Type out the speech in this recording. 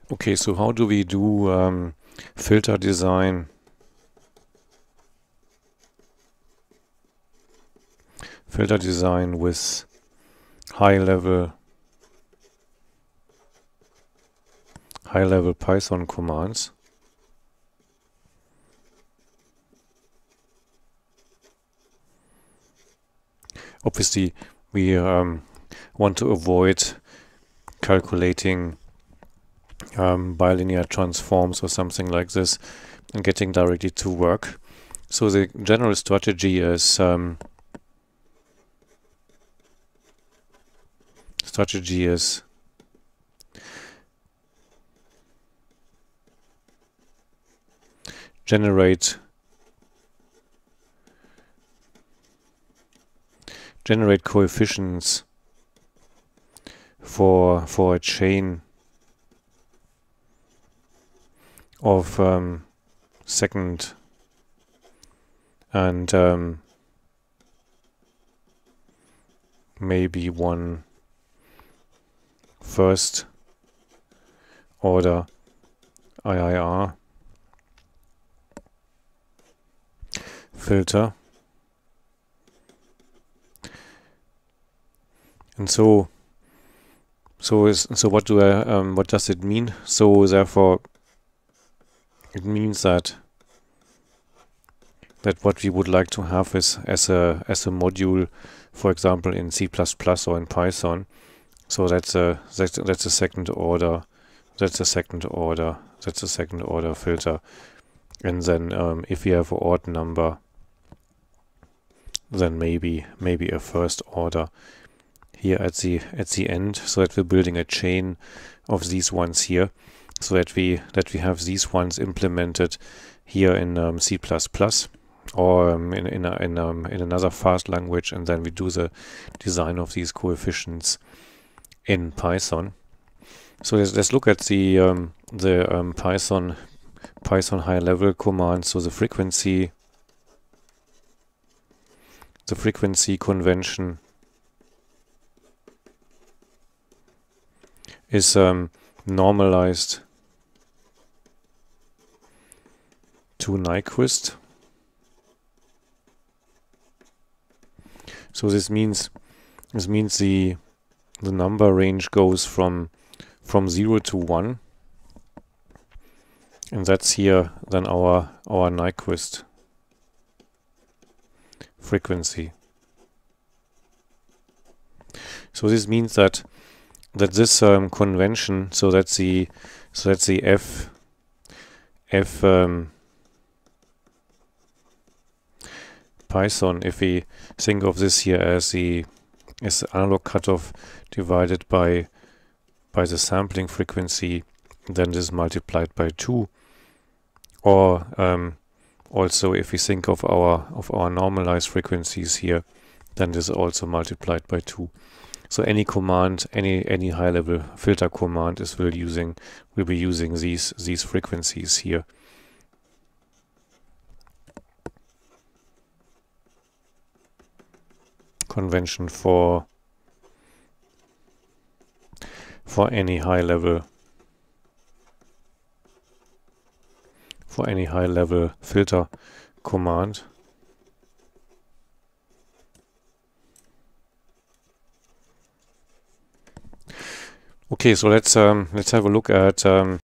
Okay, so how do we do filter design? Filter design with high-level Python commands. Obviously, we want to avoid calculating bilinear transforms or something like this and getting directly to work. So the general strategy is generate coefficients for a chain of second and maybe one first order IIR filter. And so what does it mean? So therefore it means that what we would like to have is as a module, for example in C++ or in Python. So that's a second order filter. And then if we have an odd number, then maybe a first order here at the end, so that we're building a chain of these ones here, so that we have these ones implemented here in C++ or in another fast language, and then we do the design of these coefficients in Python. So let's look at the Python high-level command. So the frequency convention is normalized to Nyquist. So this means the number range goes from 0 to 1, and that's here then our Nyquist frequency. So this means that this convention, so that's the f Python, if we think of this here as the analog cutoff divided by the sampling frequency, then this is multiplied by 2. Or also if we think of our normalized frequencies here, then this is also multiplied by 2. So any command, any high-level filter command will be using these frequencies here. Convention for any high-level filter command. Okay, so let's have a look at